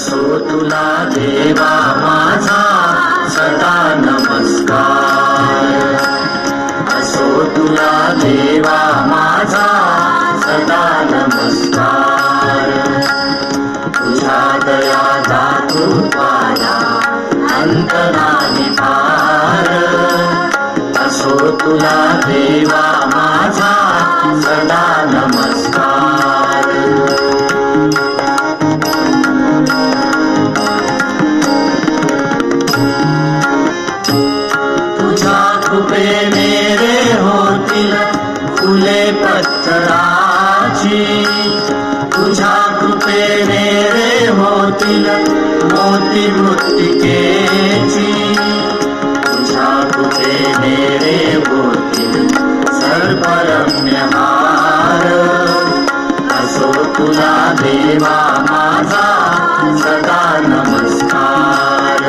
असो तुला देवा माझा सदा नमस्कार। असो तुला देवा माझा सदा नमस्कार। तुझ्या दया दातृत्वाला अंत नाही पार। असो तुला देवा माझा सदा नमस्कार। तुझ्या कृपेने रे होतील फुले पत्राची। तुझ्या कृपेने रे होतील मोती मृत्तिकेची। तुझ्या कृपेने रे होतील सर्वरम्य हार। असो तुला देवा माझा सदा नमस्कार।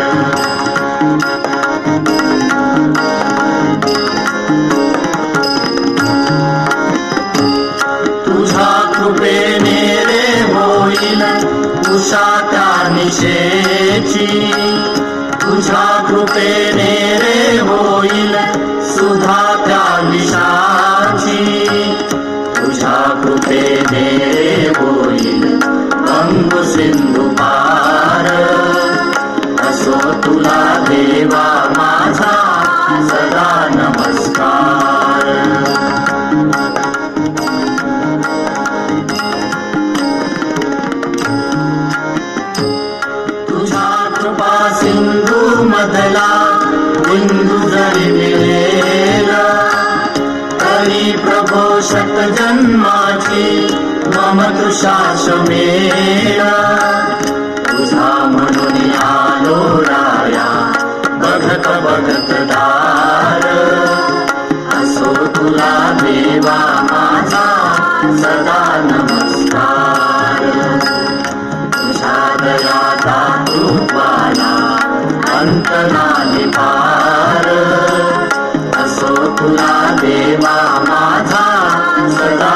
तुझ्या कृपेने रे होईल उषा त्या निशेची। तुझ्या कृपेने रे होईल सुधा त्या विषाची। तुझ्या कृपेने रे होईल गंगू सिंधू पार। असो तुला देवा माझा सदा नमस्कार। तुझ्या कृपा सिंधू मधला बिंदू जरी मिळेल तरी प्रभो शत जन्माची मम तुषा शमेल। तुझा म्हणून आलो राया बघत बघत दार। असो तुला देवा माझा सदा नमस्कार। तुझ्या दया दातृत्वाला अंत नाही पार। असो तुला देवा माझा सदा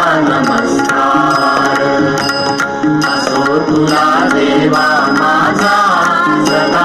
नमस्कार। असो तुला देवा माझा सदा